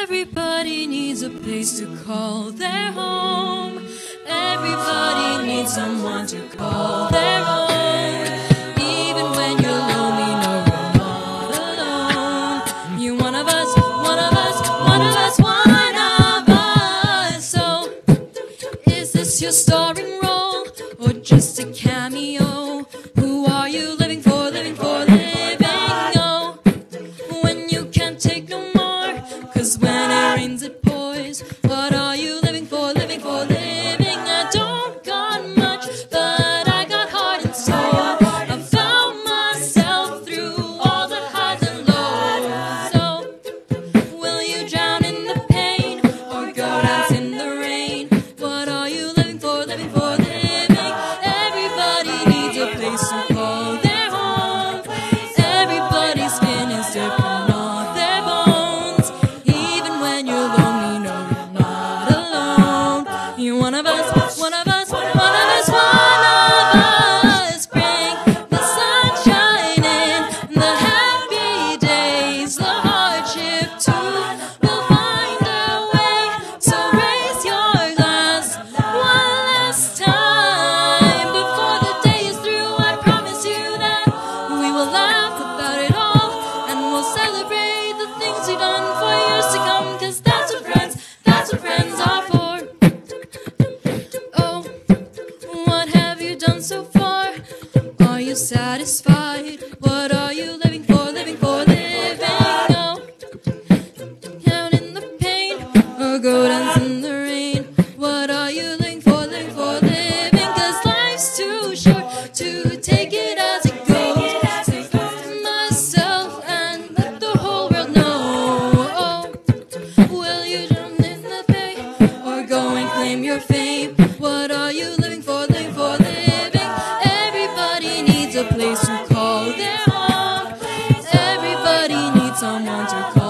Everybody needs a place to call their home. Everybody needs someone to call their own. Even when you're lonely, no, you're not alone. You're one of us, one of us, one of us, one of us. So, is this your starring role, or just a cameo? Who are you living for, living for, living? Oh, when you can't take no more, 'cause when it rains it pours. What are you living for, living for, living? I don't got much, but I got heart and soul. I found myself through all the highs and lows. So, will you drown in the pain, or go dance in the rain? What are you living for, living for, living? Everybody needs a place to call their home. Everybody's skin is different on their bones. Even when you're lonely, no, you're not alone. You're one of us, one of us, one of us, one of us. Bring the sunshine in the happy days, the hardship too. We'll find a way, so raise your glass one last time. Before the day is through, I promise you that we will laugh about it all, and we'll celebrate the things we've done for years to come, 'cause that's what friends are for. Oh, what have you done so far? Are you satisfied? What are you living for, living for, living? Oh, down in the pain, or go dance in the rain. What are you living for, living for, living? 'Cause life's too short to take it as it goes. Say myself and let the whole world know. Oh, will you jump in the bay, or go and claim your fame? What are you living for, living for, living? Everybody needs a place to call their home. Everybody needs someone to call